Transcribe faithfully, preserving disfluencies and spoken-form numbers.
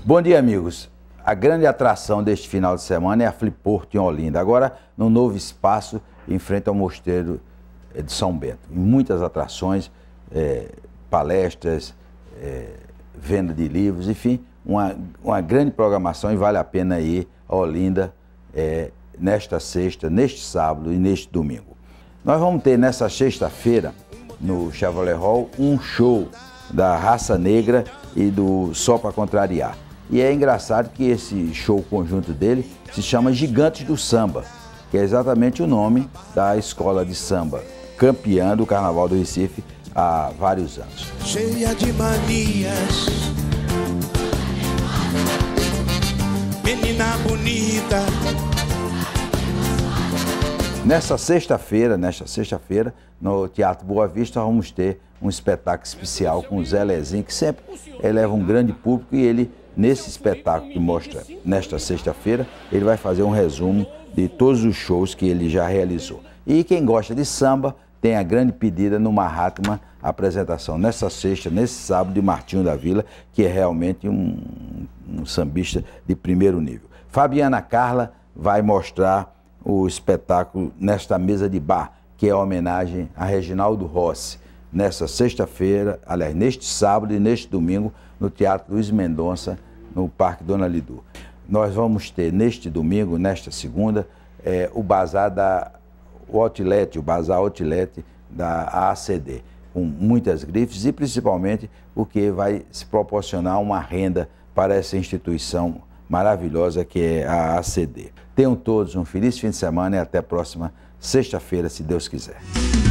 Bom dia, amigos. A grande atração deste final de semana é a Fliporto em Olinda, agora no novo espaço em frente ao Mosteiro de São Bento. E muitas atrações, é, palestras, é, venda de livros, enfim, uma, uma grande programação, e vale a pena ir a Olinda é, nesta sexta, neste sábado e neste domingo. Nós vamos ter nessa sexta-feira, no Chevrolet Hall, um show da Raça Negra e do Só Pra Contrariar. E é engraçado que esse show conjunto dele se chama Gigantes do Samba, que é exatamente o nome da escola de samba, campeã do Carnaval do Recife há vários anos. Cheia de manias, menina bonita. Nessa sexta-feira, nesta sexta-feira, no Teatro Boa Vista, vamos ter um espetáculo especial com o Zé Lezinho, que sempre eleva um grande público, e ele, nesse espetáculo que mostra nesta sexta-feira, ele vai fazer um resumo de todos os shows que ele já realizou. E quem gosta de samba tem a grande pedida no Mahatma, a apresentação nessa sexta, nesse sábado, de Martinho da Vila, que é realmente um, um sambista de primeiro nível. Fabiana Carla vai mostrar o espetáculo Nesta Mesa de Bar, que é a homenagem a Reginaldo Rossi, nessa sexta-feira, aliás, neste sábado e neste domingo, no Teatro Luiz Mendonça, no Parque Dona Lidu. Nós vamos ter neste domingo, nesta segunda, é, o bazar da o Outlet, o bazar Outlet da A C D, com muitas grifes e principalmente porque vai se proporcionar uma renda para essa instituição maravilhosa que é a A C D. Tenham todos um feliz fim de semana e até a próxima sexta-feira, se Deus quiser.